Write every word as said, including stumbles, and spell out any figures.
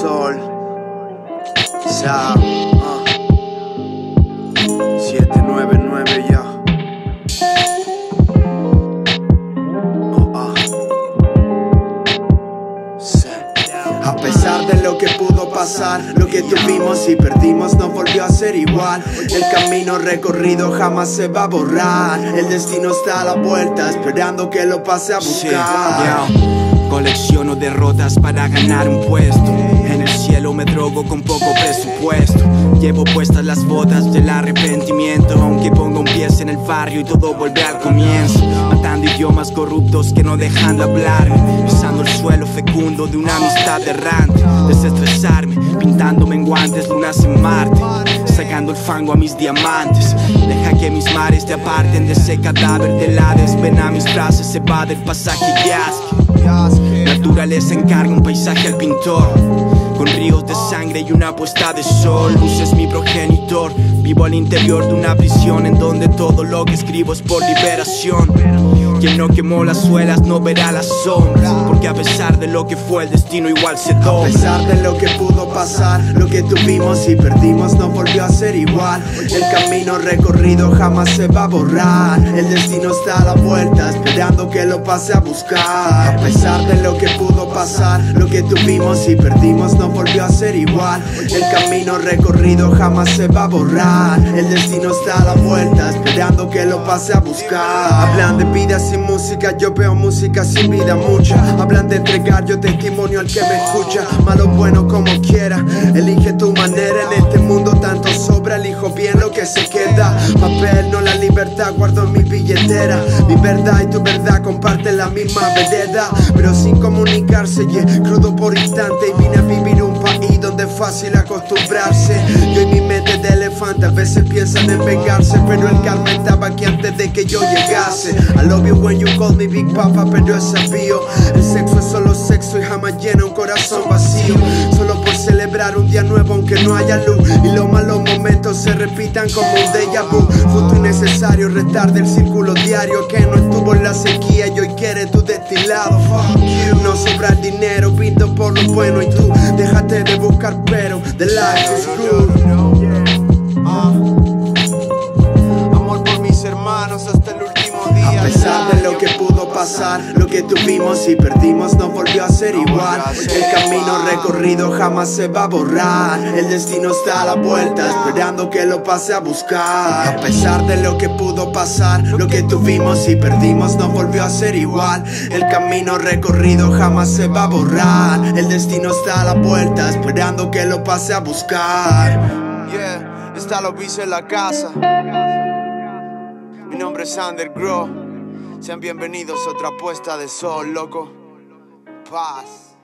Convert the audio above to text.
sol. Sa, uh. siete nueve nueve ya. Oh, uh. A pesar de lo que pudo pasar, lo que tuvimos y perdimos no volvió a ser igual. El camino recorrido jamás se va a borrar. El destino está a la vuelta, esperando que lo pase a buscar. Colecciono derrotas para ganar un puesto. En el cielo me drogo con poco presupuesto. Llevo puestas las botas del arrepentimiento, aunque ponga un pie en el barrio y todo vuelve al comienzo. Matando idiomas corruptos que no dejan de hablar, pisando el suelo fecundo de una amistad errante. Desestresarme, pintándome en guantes, lunas en Marte, sacando el fango a mis diamantes. Deja que mis mares te aparten de ese cadáver del Hades. Ven a mis frases, se va del pasaje Yasque. Naturaleza encarga un paisaje al pintor, con ríos de sangre y una puesta de sol. Luz es mi progenitor, vivo al interior de una prisión en donde todo lo que escribo es por liberación. Quien no quemó las suelas no verá las sombras, porque a pesar de lo que fue el destino igual se dobla. A pesar de lo que pudo pasar, lo que tuvimos y perdimos no volvió a ser igual. El camino recorrido jamás se va a borrar. El destino está a la vuelta, esperando que lo pase a buscar. A pesar de lo que pudo pasar, lo que tuvimos y perdimos no volvió a ser igual. El camino recorrido jamás se va a borrar. El destino está a la vuelta, esperando que lo pase a buscar. Hablan de vida sin música, yo veo música sin vida mucha. Hablan de entregar, yo testimonio al que me escucha. Malo bueno como quiera, elige tu manera. En este mundo tanto sobra, elijo bien lo que se queda. Papel, no la libertad, guardo en mi billetera. Mi verdad y tu verdad comparten la misma vereda, pero sin comunicarse, yeah, crudo por instante. Y vine a vivir un país donde es fácil acostumbrarse. Yo y mi mente de elefante a veces piensan en vengarse, pero el karma estaba aquí antes de que yo llegase. I love you when you call me Big Papa, pero es sabio. El sexo es solo sexo y jamás llena un corazón vacío. Solo por celebrar un día nuevo aunque no haya luz, y los malos momentos se repitan como un déjà vu. Justo y necesario restar del círculo diario que no estuvo en la sequía y hoy quiere tu destilado. Fuck you. No sobra el dinero, brindo por lo bueno y tú déjate de buscar pero the life is good. Amor por mis hermanos hasta el último día. A pesar de lo que pudo pasar, lo que tuvimos y perdimos no volvió a ser igual. El camino recorrido jamás se va a borrar. El destino está a la vuelta, esperando que lo pase a buscar. A pesar de lo que pudo pasar, lo que tuvimos y perdimos no volvió a ser igual. El camino recorrido jamás se va a borrar. El destino está a la vuelta, esperando que lo pase a buscar. Yeah, está lo vice en la casa. Mi nombre es Undergrow. Sean bienvenidos a otra puesta de sol, loco. Paz.